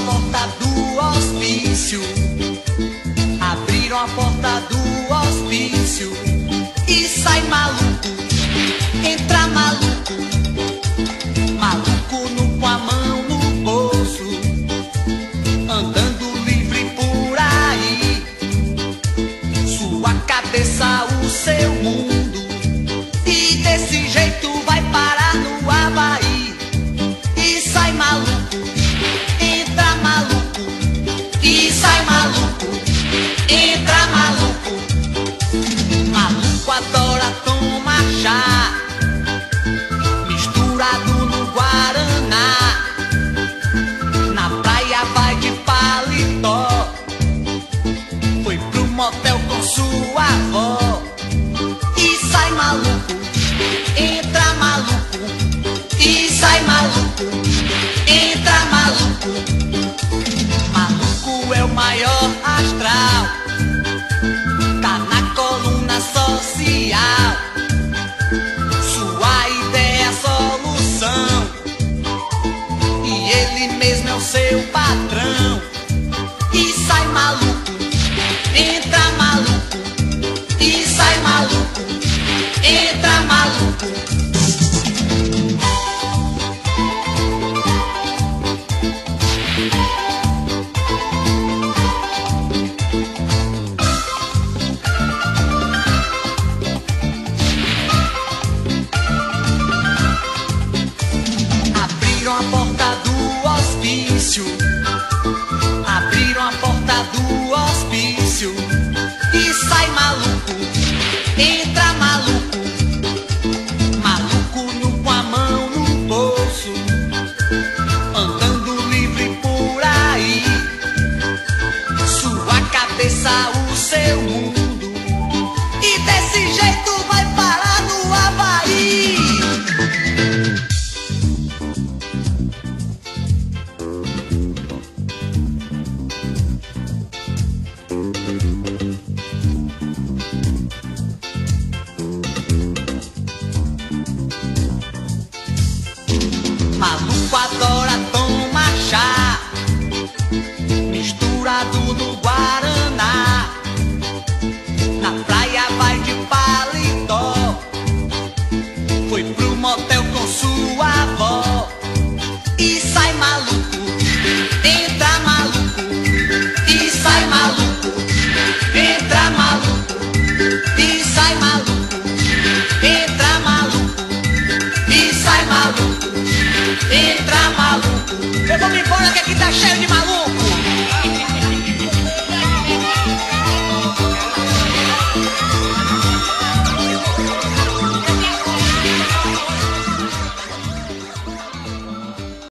porta do hospício, abriram a porta do hospício e sai maluco, entra maluco, maluco no, com a mão no bolso, andando livre por aí, sua cabeça, o seu mundo, e desse jeito vai parar no Havaí. E sai maluco, entra maluco, e sai maluco, entra maluco. Maluco adora tomar chá, misturado no Guaraná. Na praia vai de paletó, foi pro motel com sua avó. E sai maluco, entra maluco, e sai maluco, entra maluco. Maluco é o maior astral, tá na coluna social. Sua ideia é a solução, e ele mesmo é o seu patrão. E sai maluco, entra maluco, e sai maluco, entra maluco. Abriram a porta do hospício, abriram a porta do hospício e sai maluco, entra maluco, maluco no, com a mão no bolso, andando livre por aí, sua cabeça, o seu mundo, e desse jeito vai parar no Havaí. Maluco adora tomar chá, misturado no Guaraná. Na praia vai de paletó, foi pro motel com sua avó. E sai maluco, entra maluco, e sai maluco, entra maluco, e sai maluco, entra maluco, e sai maluco, entra maluco. Eu vou me embora que aqui tá cheio de